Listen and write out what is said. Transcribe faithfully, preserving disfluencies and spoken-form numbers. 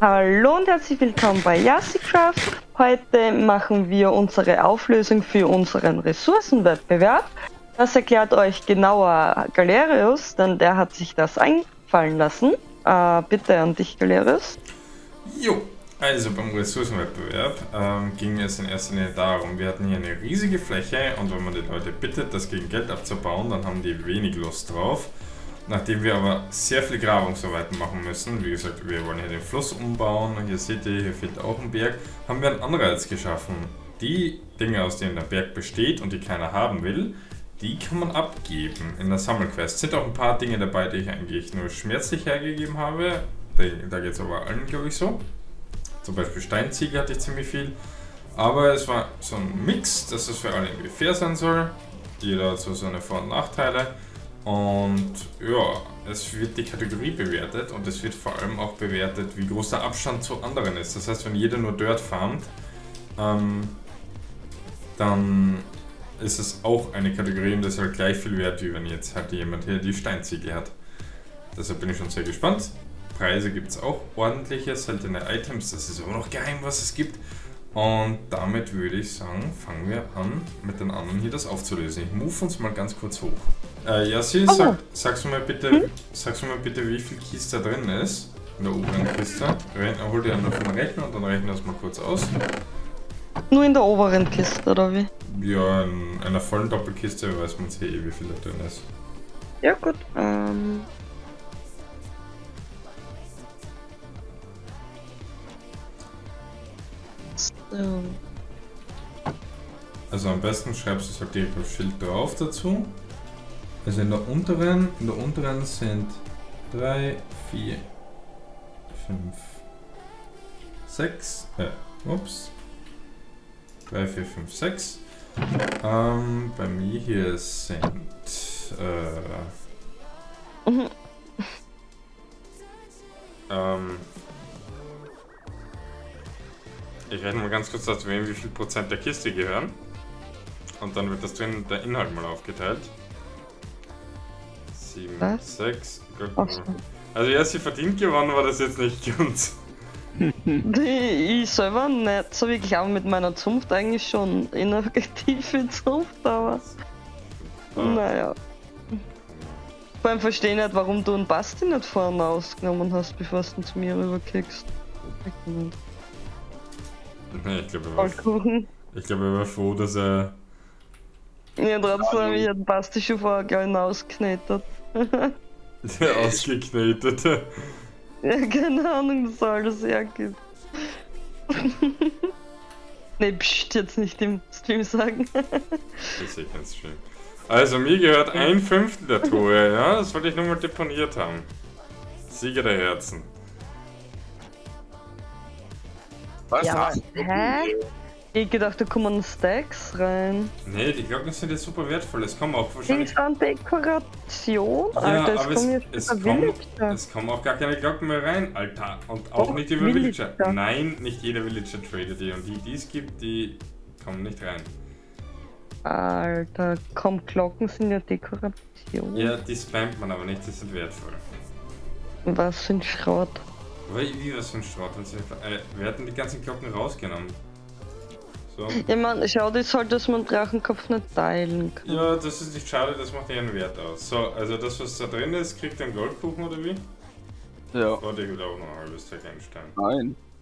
Hallo und herzlich willkommen bei YassiCraft. Heute machen wir unsere Auflösung für unseren Ressourcenwettbewerb. Das erklärt euch genauer Galerius, denn der hat sich das einfallen lassen. Äh, bitte an dich, Galerius. Jo, also beim Ressourcenwettbewerb ähm, ging es in erster Linie darum, wir hatten hier eine riesige Fläche und wenn man die Leute bittet, das gegen Geld abzubauen, dann haben die wenig Lust drauf. Nachdem wir aber sehr viel Grabungsarbeiten machen müssen, wie gesagt, wir wollen hier den Fluss umbauen, hier seht ihr, hier fehlt auch ein Berg, haben wir einen Anreiz geschaffen. Die Dinge, aus denen der Berg besteht und die keiner haben will, die kann man abgeben in der Sammelquest. Es sind auch ein paar Dinge dabei, die ich eigentlich nur schmerzlich hergegeben habe, da geht es aber allen, glaube ich, so. Zum Beispiel Steinziegel hatte ich ziemlich viel, aber es war so ein Mix, dass es für alle irgendwie fair sein soll. Jeder hat so seine Vor- und Nachteile. Und ja, es wird die Kategorie bewertet und es wird vor allem auch bewertet, wie groß der Abstand zu anderen ist. Das heißt, wenn jeder nur Dirt farmt, ähm, dann ist es auch eine Kategorie und das ist halt gleich viel wert, wie wenn jetzt halt jemand hier die Steinziegel hat. Deshalb bin ich schon sehr gespannt. Preise gibt es auch ordentliche, seltene Items, das ist aber noch geheim, was es gibt. Und damit würde ich sagen, fangen wir an, mit den anderen hier das aufzulösen. Ich move uns mal ganz kurz hoch. Äh, Yassi, oh. sag, sagst, du mir bitte, hm? sagst du mir bitte, wie viel Kies da drin ist? In der oberen Kiste. Hol dir einen vom Rechner und dann rechnen wir das mal kurz aus. Nur in der oberen Kiste, oder wie? Ja, in einer vollen Doppelkiste weiß man eh, wie viel da drin ist. Ja, gut. Ähm... So. Also am besten schreibst du es halt direkt auf Schild drauf dazu. Also in der unteren, in der unteren sind drei, vier, fünf, sechs, äh, ups. drei, vier, fünf, sechs. Ähm, bei mir hier sind äh, Mhm. ähm, ich rechne mal ganz kurz aus, wie viel Prozent der Kiste gehören. Und dann wird das drin der Inhalt mal aufgeteilt. sieben, Was? sechs. Ach so. Also ja, sie verdient gewonnen, war das jetzt nicht ganz. Ich selber nicht so wirklich, aber mit meiner Zunft eigentlich schon ineffektive Zunft, aber Ah. naja. Vor allem verstehe ich nicht, warum du einen Basti nicht vorne ausgenommen hast, bevor du ihn zu mir rüberkickst. Nee, ich glaube, er, war- Vollkuchen. ich glaub, er war froh, dass er. Ja, trotzdem habe ich den Basti schon vorher gleich ausgeknetet. ausgeknetet. Ja, keine Ahnung, dass alles hergibt. Ne, pst, jetzt nicht im Stream sagen. Das ist eh kein Stream. Also, mir gehört ein Fünftel der Tore, ja? Das wollte ich nur mal deponiert haben. Sieger der Herzen. Was Ja, hast du? hä? Ich gedacht, da kommen Stacks rein. Nee, die Glocken sind jetzt super wertvoll. Es kommen auch Die wahrscheinlich. ist an Dekoration, Ja, Alter, es aber kommen es, jetzt es, wieder kommen, Villager. es kommen auch gar keine Glocken mehr rein, Alter. Und auch Doch, nicht über Villager. Villager. Nein, nicht jeder Villager tradet die. Und die, die es gibt, die kommen nicht rein. Alter, komm, Glocken sind ja Dekoration. Ja, die spammt man aber nicht, die sind wertvoll. Was für ein Schrott. Weil, wie was für ein Schrott? Äh, wir hatten die ganzen Glocken rausgenommen. So. Ja, man, schau, das halt, dass man Drachenkopf nicht teilen kann. Ja, das ist nicht schade, das macht ihren Wert aus. So, also das, was da drin ist, kriegt einen Goldkuchen oder wie? Ja. Warte, ich will auch noch ein halbes Tag einstellen. Nein.